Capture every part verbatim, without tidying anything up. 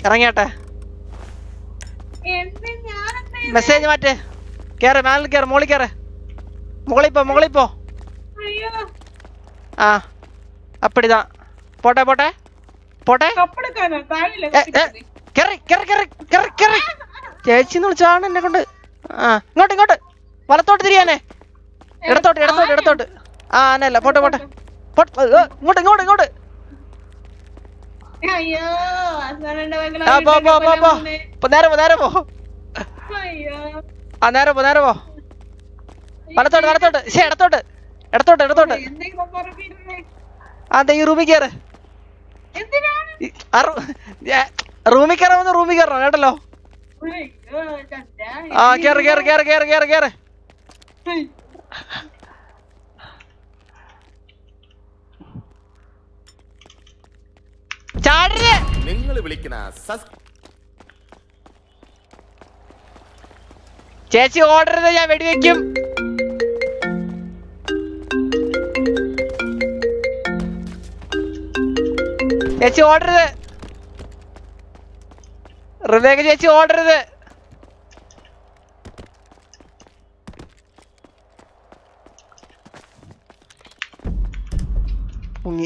ഇറങ്ങിയാട്ടെ message മാറ്റേ കേറ് മേലിൽ കേറ് മോളിൽ കേറ് മുകളിൽ പോ മുകളിൽ പോ ആ അപ്പടിതാ പോട്ടെ പോട്ടെ പോട്ടെ കേറി കേറി കേറി കേറി കേറി ചേച്ചിന്ന് വിളിച്ചാണ് എന്നെ കൊണ്ട് ആ ഇങ്ങോട്ട് ഇങ്ങോട്ട് വലത്തോട്ട് തിരിയാനേ ഇടത്തോട്ട് ഇടത്തോട്ട് ഇടത്തോട്ട് ആ അനല്ല പോട്ടെ പോട്ടെ ഇങ്ങോട്ട് ഇങ്ങോട്ട് ഇങ്ങോട്ട് നേരെ പോ നേരെ പോ ആ നേരെ പോ നേരെ പോ വലത്തോട്ട് വലത്തോട്ട് ശേ ഇടത്തോട്ട് ഇടത്തോട്ട് ഇടത്തോട്ട് അതെ ഈ റൂമിൽ കയറ് റൂമിൽ കയറാമെന്ന് റൂമിൽ കയറണം കേട്ടല്ലോ ആ കേറ് കേറ് കേറ് കേറ് കേറ് കേറ് ചാടരുത് നിങ്ങൾ വിളിക്കണ ചേച്ചി ഓർഡർ ചെയ്ത് ഞാൻ വെടിവെക്കും ചേച്ചി ഓർഡർ ചെയ്ത് റിവേക ചേച്ചി ഓർഡർ ചെയ്ത് മുങ്ങി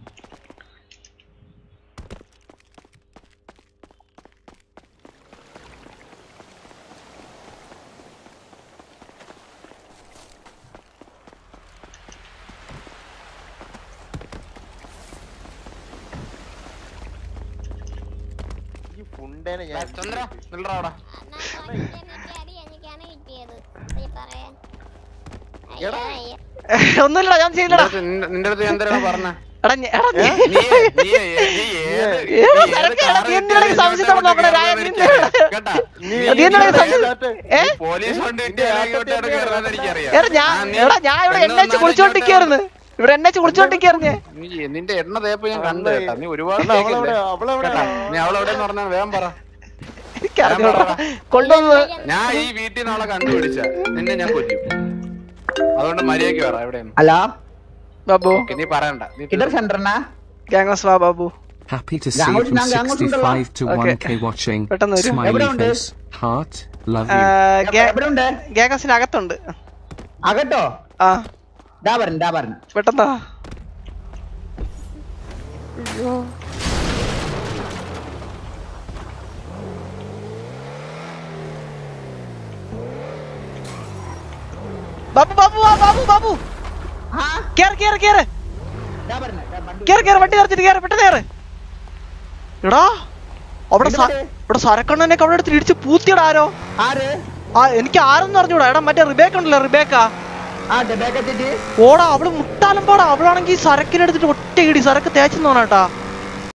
ഒന്നുമില്ലടാ ഞാൻ ചെയ്യില്ലടാ നിന്റെ അടുത്ത് ഞാൻ എന്തിനാണ് പറഞ്ഞ കുളിച്ചോണ്ടിരിക്കായിരുന്നു ഇവിടെ എന്നെ കുളിച്ചോണ്ടിരിക്കായിരുന്നു നിന്റെ എണ്ണ തേപ്പ് ഞാൻ കണ്ടു കേട്ടാ നീ ഒരുപാട് നീ അവളെവിടെന്ന് പറഞ്ഞാൽ വേഗം പറ കൊണ്ടുവന്നത് ഞാൻ ഈ വീട്ടിൽ നാളെ കണ്ടുപിടിച്ച നിന്നെ ഞാൻ കൊല്ലും അതുകൊണ്ട് മര്യാദക്ക് പറ എവിടെയാണ് ഹലോ ബാബു നീ പറയണ്ട ഇടർ സെന്ററിനാ ഗാംഗ്സ് വാ Babu Happy to see you from sixty-five to one K watching. Smiley face, heart, love you. ഗാംഗ്സിന് അകത്തുണ്ട് അകത്തോ ആ ദാ പറഞ്ഞു ദാ പറഞ്ഞു പെട്ടെന്നാ അയ്യോ ബാബു ബാബു ബാബു ബാബു കേറ് കേറ് കേറ് കേറ് കേറ് വണ്ടി നിറച്ചിട്ട് കേറ് പെട്ടെന്ന് കേറ് എടാ അവിടെ ഇവിടെ സരക്കണ്ണനൊക്കെ അവിടെ എടുത്ത് ഇടിച്ച് പൂത്തിയടാ ആരോ ആ എനിക്ക് ആരെന്ന് പറഞ്ഞൂടാ എടാ മറ്റേ റിബേക്ക ഉണ്ടല്ലോ റിബേക്ക ഓടാ അവള് മുട്ടാലും പോടാ അവളാണെങ്കിൽ സരക്കിനെടുത്തിട്ട് ഒറ്റ ഇടി സരക്ക് തേച്ചെന്ന് തോന്നാട്ടാ